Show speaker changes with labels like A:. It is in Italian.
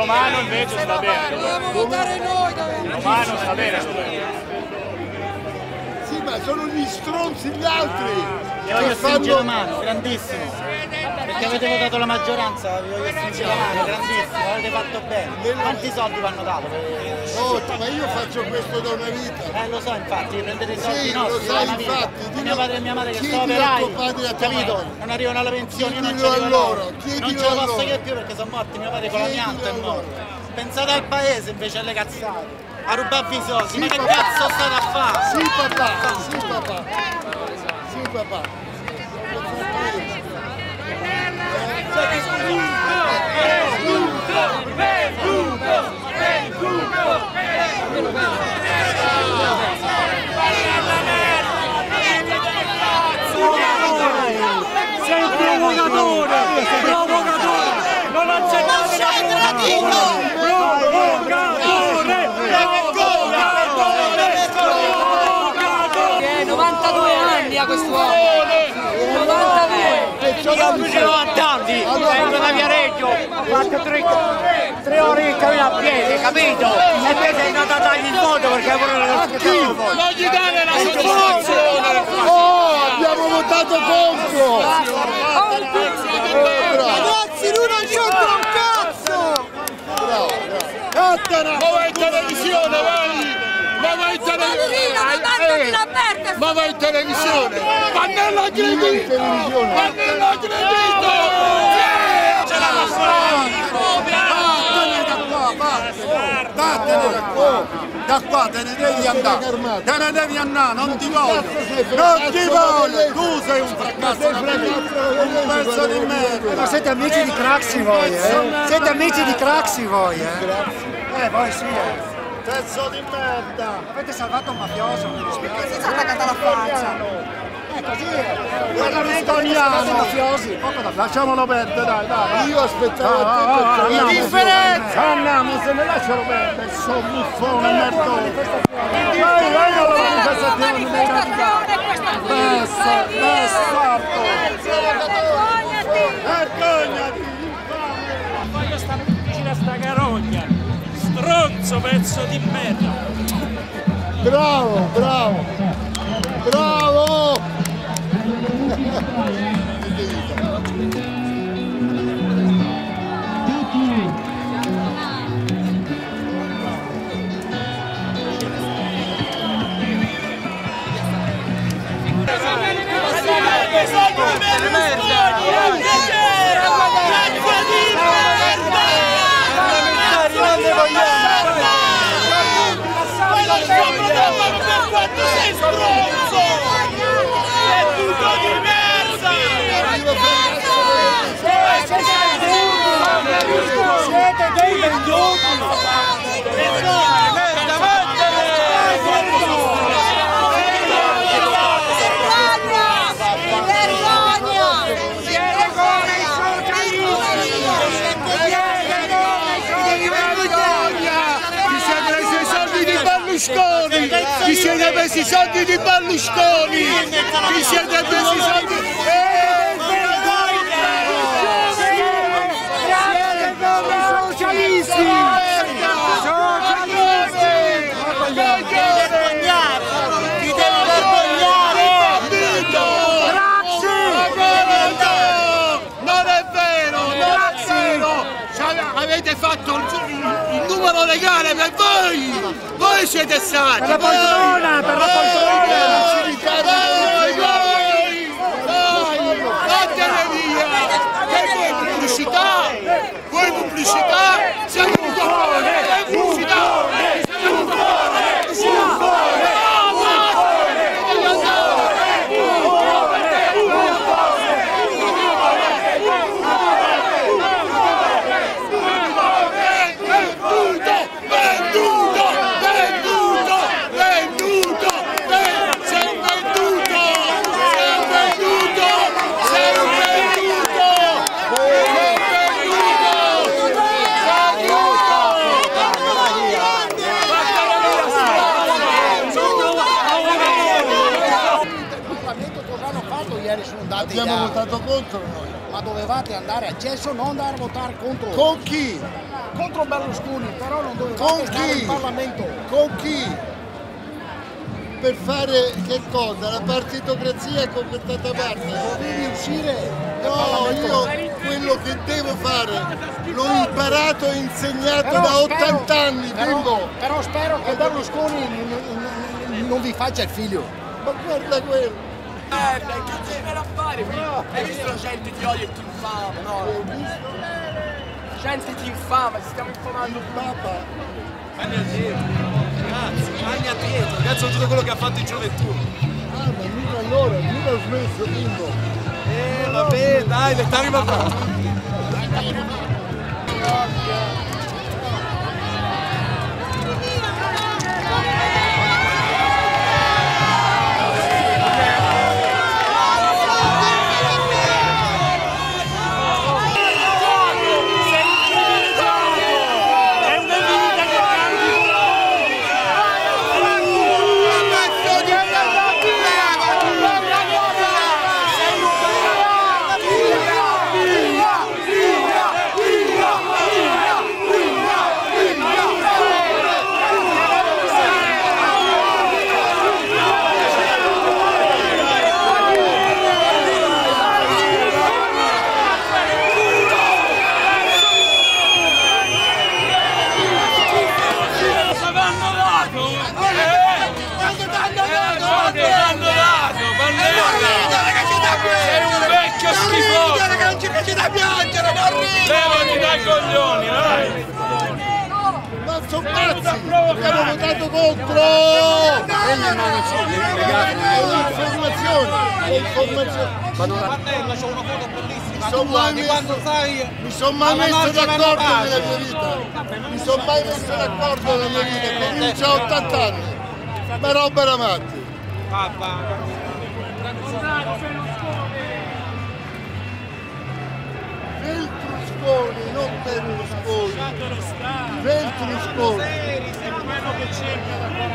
A: Romano invece sta bene.
B: Dobbiamo votare noi.
A: Romano sta bene.
C: Sì, ma sono gli stronzi gli altri.
D: Io voglio stringere la mano, grandissimo. Perché avete votato la maggioranza, vi voglio stringere la mano, grandissimo, avete fatto bene. Quanti soldi vanno dato?
C: Ma io faccio questo da una vita.
D: Lo so, infatti, prendete i soldi
C: Sì,
D: nostri,
C: lo sai,
D: da una vita.
C: infatti.
D: Mio padre e mia madre che sono
C: Chiedilo a tuo
D: operai,
C: padre e a tua
D: capito?
C: madre.
D: Non arrivano alla pensione, io non ci
C: Chiedilo
D: arrivo
C: a loro,
D: loro. Non
C: chiedilo
D: ce la
C: a
D: posso
C: loro.
D: io più perché sono morti, mio padre con l'amianto è morto. Pensate al paese invece alle cazzate. A rubarvi i soldi, ma che cazzo state a fare?
C: Sì papà, sì papà. Sì papà.
A: Sei un provocatore! Provocatore! Non accettate la provocatore!
B: 92 anni a quest'uomo. 92.
A: Io più di 90 anni, vengo da Viareggio, ho fatto 3 ore di cammino a piedi, capito? E te sei andato a dargli il voto perché non gli dare la soluzione!
C: Abbiamo votato contro!
B: Ragazzi, lui non c'entra un cazzo!
C: Ma vai in televisione, vai! Ma vai in televisione! Ma vai in televisione! Ma non l'aggredito! Ma non l'aggredito! Vattene da qua! Da qua te ne devi andare! Te ne devi andare, non ti voglio! Non ti voglio! Tu sei un fracasso! Un pezzo di merda!
E: Ma siete amici di Craxi voi, Siete amici di Craxi voi, voi sì,
C: Pezzo di merda!
E: Avete salvato un mafioso, mi dispiace.
B: Si è attaccata alla faccia.
E: Così
C: Parlamento
E: salvato i mafiosi, poco da fare.
C: Lasciamolo perdere, dai! Io aspettavo a te per differenza! Andiamo, se ne lascialo perdere! Sono buffone, merdone! Vai alla manifestazione dei radicali! Bastardo! Vergognati!
A: Voglio stare più vicino a sta carogna! Stronzo pezzo di merda!
C: Bravo, bravo! Bravo!
A: Quanto sei stronzo! È tutto di merda!
E: Siete dei venduti!
A: Merda, vattene!
E: Siete come i
C: Ti sei preso i soldi di Berlusconi! Ti siete presi i soldi di Berlusconi! Ti siete presi i soldi...
E: Siete come i socialisti!
A: Ti devi vergognare!
C: Non è vero! Non è vero! Avete fatto il numero legale per voi! Voi siete stati!
E: Per la poltrona! Per la poltrona!
C: Vattene via! Che vuoi pubblicità? Vuoi pubblicità? Sei un buffone! Pubblicità! Sei un buffone! Abbiamo votato contro noi.
F: ma dovevate andare a Cesso, non andare a votare contro.
C: Con chi?
F: Contro Berlusconi, però non dovevate
C: Con
F: stare
C: chi?
F: in Parlamento.
C: Con chi? Per fare che cosa? La partitocrazia con questa parte?
F: Dovevi uscire dal
C: No,
F: Parlamento.
C: io quello che devo fare l'ho imparato e insegnato
F: Però
C: da
F: spero-
C: 80 anni, bimbo!
F: Però spero che Berlusconi non vi faccia il figlio.
C: Ma guarda quello!
A: Che ci viene a fare? Hai visto la gente ti odia e ti infama, no? Gente ti infama, ci stiamo infamando.
C: Papà!
G: Magna dietro, cazzo tutto quello che ha fatto in gioventù.
C: Ah, ma mica allora, mica ho smesso, bimbo!
G: Vabbè, dai, l'età arriva.
H: Levati dai coglioni, vai!
C: Ma sono pazzi! Abbiamo votato contro! È l'informazione! Ma non
F: C'è una foto bellissima.
C: mi sono mai messo d'accordo nella mia vita! Mi sono mai messo d'accordo nella mia vita! Comincia a 80 anni! Ma roba da matti! Berlusconi, non Berlusconi! Berlusconi!
H: È quello che cerca da 40